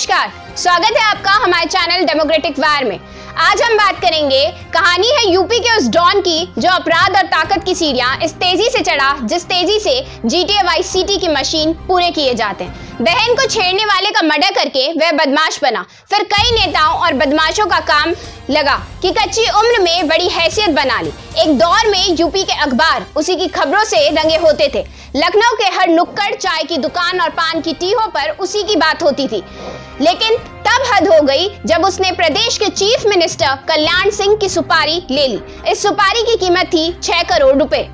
नमस्कार, स्वागत है आपका हमारे चैनल डेमोक्रेटिक वार में। आज हम बात करेंगे, कहानी है यूपी के उस डॉन की जो अपराध और ताकत की सीढ़ियां इस तेजी से चढ़ा जिस तेजी से GTA वाइस सिटी की मशीन पूरे किए जाते हैं। बहन को छेड़ने वाले का मर्डर करके वह बदमाश बना। फिर कई नेताओं और बदमाशों का काम लगा कि कच्ची उम्र में बड़ी हैसियत बना ली। एक दौर में यूपी के अखबार उसी की खबरों से रंगे होते थे। लखनऊ के हर नुक्कड़, चाय की दुकान और पान की टीहों पर उसी की बात होती थी। लेकिन तब हद हो गई जब उसने प्रदेश के चीफ मिनिस्टर कल्याण सिंह की सुपारी ले ली। इस सुपारी की कीमत थी 6 करोड़ रुपए।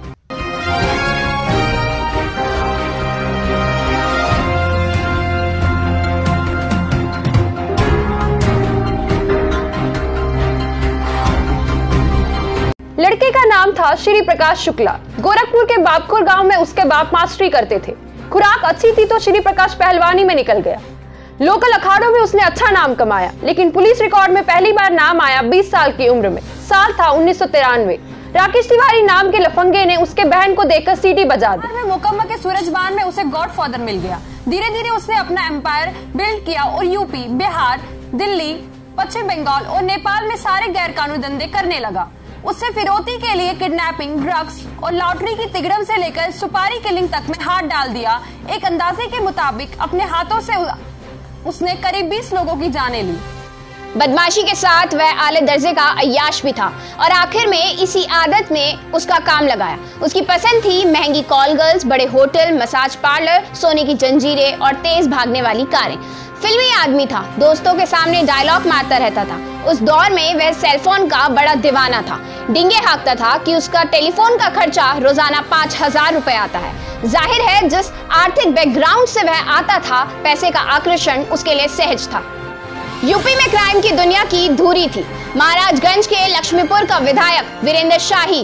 लड़के का नाम था श्री प्रकाश शुक्ला। गोरखपुर के बापखोर गांव में उसके बाप मास्टरी करते थे। खुराक अच्छी थी तो श्री प्रकाश पहलवानी में निकल गया। लोकल अखाड़ों में उसने अच्छा नाम कमाया, लेकिन पुलिस रिकॉर्ड में पहली बार नाम आया 20 साल की उम्र में। साल था 1993। राकेश तिवारी नाम के लफंगे ने उसके बहन को देखकर सीटी बजा दी। मोकामा के सूरजबान में उसे गॉडफादर मिल गया। धीरे धीरे उसने अपना एम्पायर बिल्ड किया और यूपी, बिहार, दिल्ली, पश्चिम बंगाल और नेपाल में सारे गैर कानूनी धंधे करने लगा। उससे फिरौती के लिए किडनैपिंग, ड्रग्स और लॉटरी की तिगड़म से लेकर सुपारी किलिंग तक में हाथ डाल दिया। एक अंदाजे के मुताबिक अपने हाथों से उसने करीब 20 लोगों की जानें ली। बदमाशी के साथ वह आले दर्जे का अय्याश भी था और आखिर में इसी आदत ने उसका काम लगाया। उसकी पसंद थी महंगी कॉल गर्ल्स, बड़े होटल, मसाज पार्लर, सोने की जंजीरें और तेज भागने वाली कारें। फिल्मी आदमी था, दोस्तों के सामने डायलॉग मारता रहता था। उस दौर में वह सेलफोन का बड़ा दीवाना था। डिंगे हाँकता था कि उसका टेलीफोन का खर्चा रोजाना 5000 रुपए आता है। जाहिर है जिस आर्थिक बैकग्राउंड से वह आता था, पैसे का आकर्षण उसके लिए सहज था। यूपी में क्राइम की दुनिया की धूरी थी। महाराजगंज के लक्ष्मीपुर का विधायक वीरेंद्र शाही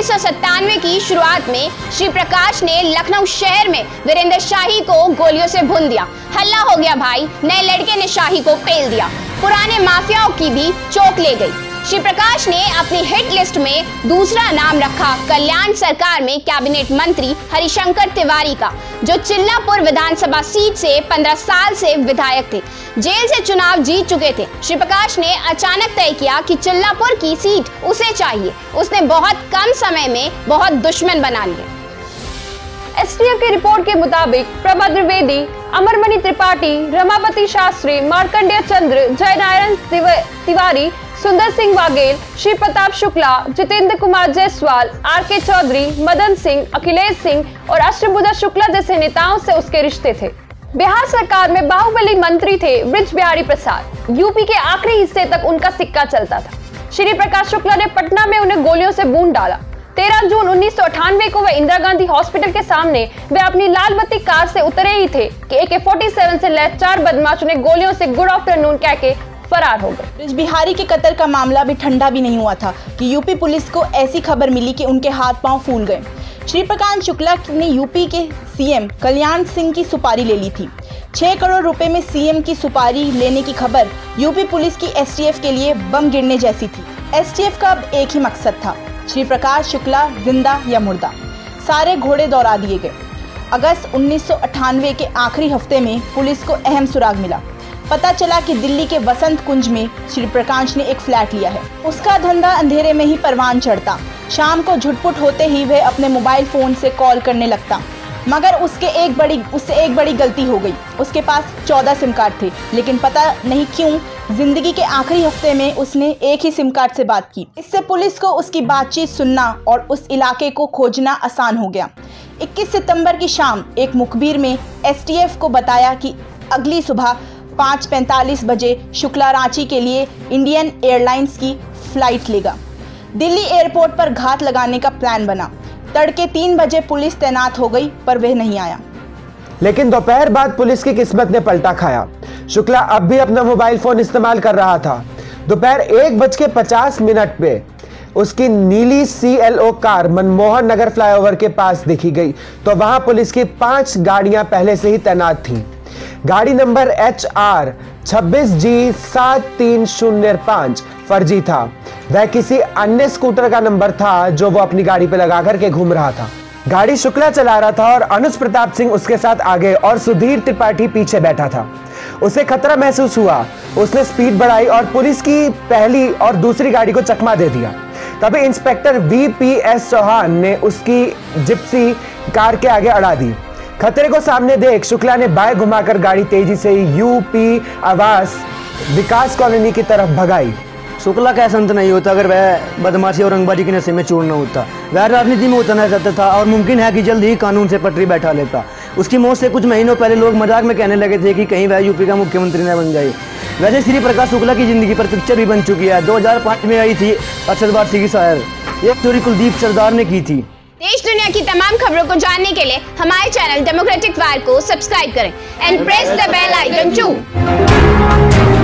1997 की शुरुआत में श्री प्रकाश ने लखनऊ शहर में वीरेंद्र शाही को गोलियों से भून दिया। हल्ला हो गया भाई, नए लड़के ने शाही को पेल दिया। पुराने माफियाओं की भी चोट ले गई। श्री प्रकाश ने अपनी हिट लिस्ट में दूसरा नाम रखा कल्याण सरकार में कैबिनेट मंत्री हरिशंकर तिवारी का, जो चिल्लापुर विधानसभा सीट से 15 साल से विधायक थे। जेल से चुनाव जीत चुके थे। श्री प्रकाश ने अचानक तय किया कि चिल्लापुर की सीट उसे चाहिए। उसने बहुत कम समय में बहुत दुश्मन बना लिए। एसटीएफ की रिपोर्ट के मुताबिक प्रभद्र वेदी, अमरमणि त्रिपाठी, रमापति शास्त्री, मार्कंडेय चंद्र, जयनारायण तिवारी, सुंदर सिंह वाघेल, श्री प्रताप शुक्ला, जितेंद्र कुमार जायसवाल, आरके चौधरी, मदन सिंह, अखिलेश सिंह और अष्टभुजा शुक्ला जैसे नेताओं से उसके रिश्ते थे। बिहार सरकार में बाहुबली मंत्री थे बृज बिहारी प्रसाद। यूपी के आखिरी हिस्से तक उनका सिक्का चलता था। श्री प्रकाश शुक्ला ने पटना में उन्हें गोलियों से बूंद डाला। 13 जून 1998 को वह इंदिरा गांधी हॉस्पिटल के सामने वे अपनी लाल बत्ती कार से उतरे ही थे कि AK-47 से लैस 4 बदमाश उन्हें गोलियों से गुड आफ्टरनून कह के फरार हो गए। बृज बिहारी के कत्ल का मामला भी ठंडा भी नहीं हुआ था कि यूपी पुलिस को ऐसी खबर मिली कि उनके हाथ पांव फूल गए। श्री प्रकाश शुक्ला ने यूपी के सीएम कल्याण सिंह की सुपारी ले ली थी। 6 करोड़ रुपए में सीएम की सुपारी लेने की खबर यूपी पुलिस की एसटीएफ के लिए बम गिरने जैसी थी। एसटीएफ का अब एक ही मकसद था, श्री प्रकाश शुक्ला जिंदा या मुर्दा। सारे घोड़े दौड़ा दिए गए। अगस्त 1998 के आखिरी हफ्ते में पुलिस को अहम सुराग मिला। पता चला कि दिल्ली के वसंत कुंज में श्री प्रकाश ने एक फ्लैट लिया है। उसका धंधा अंधेरे में ही परवान चढ़ता। शाम को झुटपुट होते ही वह अपने मोबाइल फोन से कॉल करने लगता। मगर उससे एक बड़ी गलती हो गई। उसके पास 14 सिम कार्ड थे, लेकिन पता नहीं क्यों जिंदगी के आखिरी हफ्ते में उसने एक ही सिम कार्ड से बात की। इससे पुलिस को उसकी बातचीत सुनना और उस इलाके को खोजना आसान हो गया। 21 सितंबर की शाम एक मुखबिर में एसटीएफ को बताया कि अगली सुबह 5:45 बजे शुक्ला रांची के लिए इंडियन एयरलाइंस की फ्लाइट लेगा। दिल्ली एयरपोर्ट पर घात लगाने का प्लान बना। तड़के 3 बजे पुलिस तैनात हो गई, पर वह नहीं आया। लेकिन दोपहर बाद पुलिस की किस्मत ने पलटा खाया। शुक्ला अब भी अपना मोबाइल फोन इस्तेमाल कर रहा था। दोपहर 1:50 पे उसकी नीली CLO car Manmohan Nagar flyover के पास देखी गई तो वहां पुलिस की 5 गाड़ियां पहले से ही तैनात थीं। गाड़ी नंबर HR 26G7305 फर्जी था। वह किसी अन्य स्कूटर का नंबर था जो वो अपनी गाड़ी पे लगा करके घूम रहा था। गाड़ी शुक्ला चला रहा था और अनुज प्रताप सिंह उसके साथ आगे और सुधीर त्रिपाठी पीछे बैठा था। उसे खतरा महसूस हुआ। उसने स्पीड बढ़ाई और पुलिस की पहली और दूसरी गाड़ी को चकमा दे दिया। तभी इंस्पेक्टर VPS चौहान ने उसकी जिप्सी कार के आगे अड़ा दी। खतरे को सामने देख शुक्ला ने बाएं घुमाकर गाड़ी तेजी से यूपी आवास विकास कॉलोनी की तरफ भगाई। शुक्ला का ऐसा अंत नहीं होता अगर वह बदमाशी और रंगबाजी के नशे में चूर न होता। वह राजनीति में उतरना चाहता था और मुमकिन है कि जल्द ही कानून से पटरी बैठा लेता। उसकी मौत से कुछ महीनों पहले लोग मजाक में कहने लगे थे कि कहीं वह यूपी का मुख्यमंत्री न बन जाए। वैसे श्री प्रकाश शुक्ला की जिंदगी पर पिक्चर भी बन चुकी है। 2005 में आई थी अरशद वारसी की शायर। ये स्टोरी कुलदीप सरदार ने की थी। देश दुनिया की तमाम खबरों को जानने के लिए हमारे चैनल डेमोक्रेटिक वार को सब्सक्राइब करें and press the bell icon to.